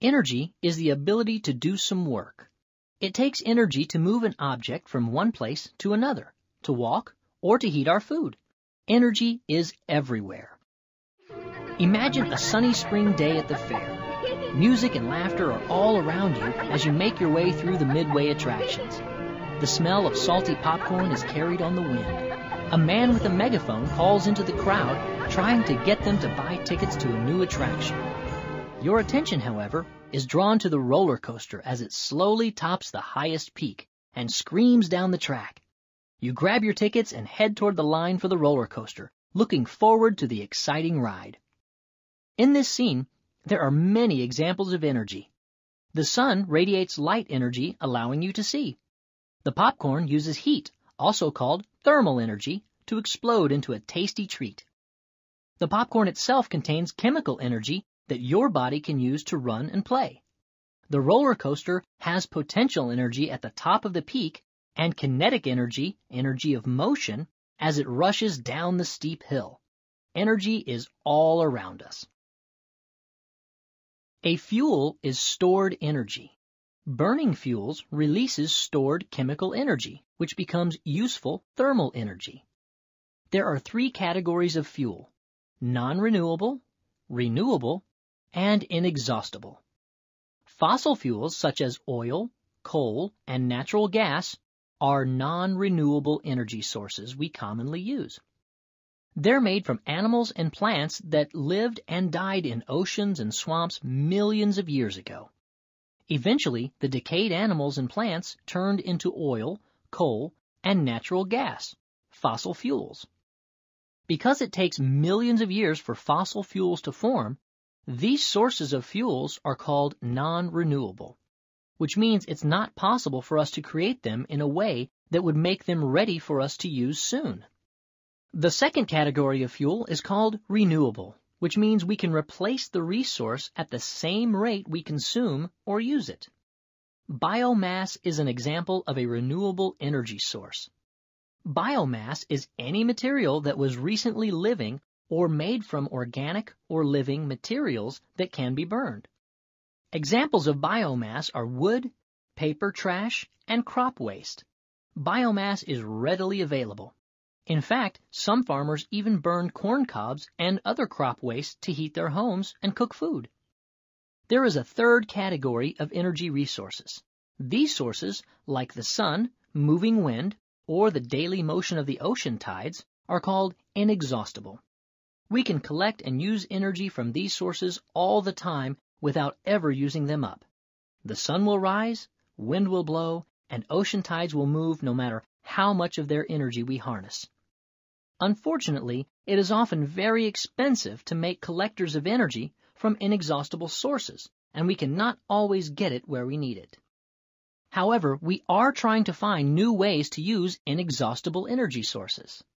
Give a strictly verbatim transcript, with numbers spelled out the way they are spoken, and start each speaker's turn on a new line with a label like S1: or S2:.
S1: Energy is the ability to do some work. It takes energy to move an object from one place to another, to walk, or to heat our food. Energy is everywhere. Imagine a sunny spring day at the fair. Music and laughter are all around you as you make your way through the midway attractions. The smell of salty popcorn is carried on the wind. A man with a megaphone calls into the crowd, trying to get them to buy tickets to a new attraction. Your attention, however, is drawn to the roller coaster as it slowly tops the highest peak and screams down the track. You grab your tickets and head toward the line for the roller coaster, looking forward to the exciting ride. In this scene, there are many examples of energy. The sun radiates light energy, allowing you to see. The popcorn uses heat, also called thermal energy, to explode into a tasty treat. The popcorn itself contains chemical energy that your body can use to run and play. The roller coaster has potential energy at the top of the peak and kinetic energy, energy of motion, as it rushes down the steep hill. Energy is all around us. A fuel is stored energy. Burning fuels releases stored chemical energy, which becomes useful thermal energy. There are three categories of fuel: non-renewable, renewable, and inexhaustible. Fossil fuels such as oil, coal, and natural gas are non-renewable energy sources we commonly use. They're made from animals and plants that lived and died in oceans and swamps millions of years ago. Eventually, the decayed animals and plants turned into oil, coal, and natural gas, fossil fuels. Because it takes millions of years for fossil fuels to form, these sources of fuels are called non-renewable, which means it's not possible for us to create them in a way that would make them ready for us to use soon. The second category of fuel is called renewable, which means we can replace the resource at the same rate we consume or use it. Biomass is an example of a renewable energy source. Biomass is any material that was recently living or made from organic or living materials that can be burned. Examples of biomass are wood, paper trash, and crop waste. Biomass is readily available. In fact, some farmers even burn corn cobs and other crop waste to heat their homes and cook food. There is a third category of energy resources. These sources, like the sun, moving wind, or the daily motion of the ocean tides, are called inexhaustible. We can collect and use energy from these sources all the time without ever using them up. The sun will rise, wind will blow, and ocean tides will move no matter how much of their energy we harness. Unfortunately, it is often very expensive to make collectors of energy from inexhaustible sources, and we cannot always get it where we need it. However, we are trying to find new ways to use inexhaustible energy sources.